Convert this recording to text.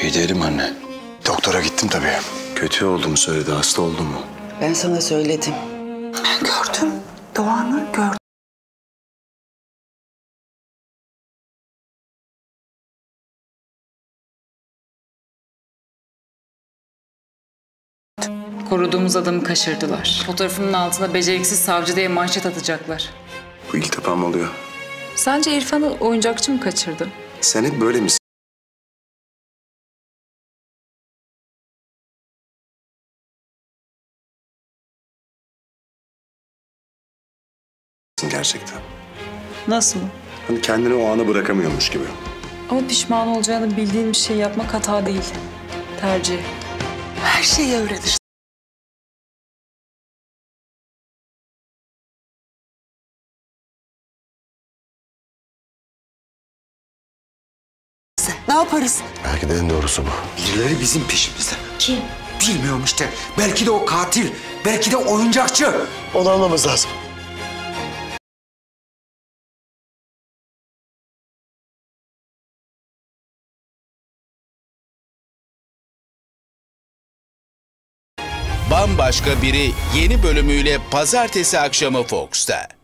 İyi değilim anne. Doktora gittim tabii. Kötü olduğumu söyledi. Hasta oldum mu? Ben sana söyledim. Ben gördüm. Doğan'ı gördüm. Koruduğumuz adamı kaçırdılar. Fotoğrafının altına beceriksiz savcı diye manşet atacaklar. Bu ilk defa mı oluyor? Sence İrfan'ı oyuncakçı mı kaçırdı? Sen hep böyle misin gerçekten? Nasıl? Hani kendini o ana bırakamıyormuş gibi. Ama pişman olacağını bildiğin bir şey yapmak hata değil. Tercih. Her şeyi öğrenir. Ne yaparız? Belki de en doğrusu bu. Birileri bizim peşimizde. Kim? Bilmiyorum işte. Belki de o katil. Belki de oyuncakçı. Onu almamız lazım. Bambaşka Biri yeni bölümüyle pazartesi akşamı Fox'ta.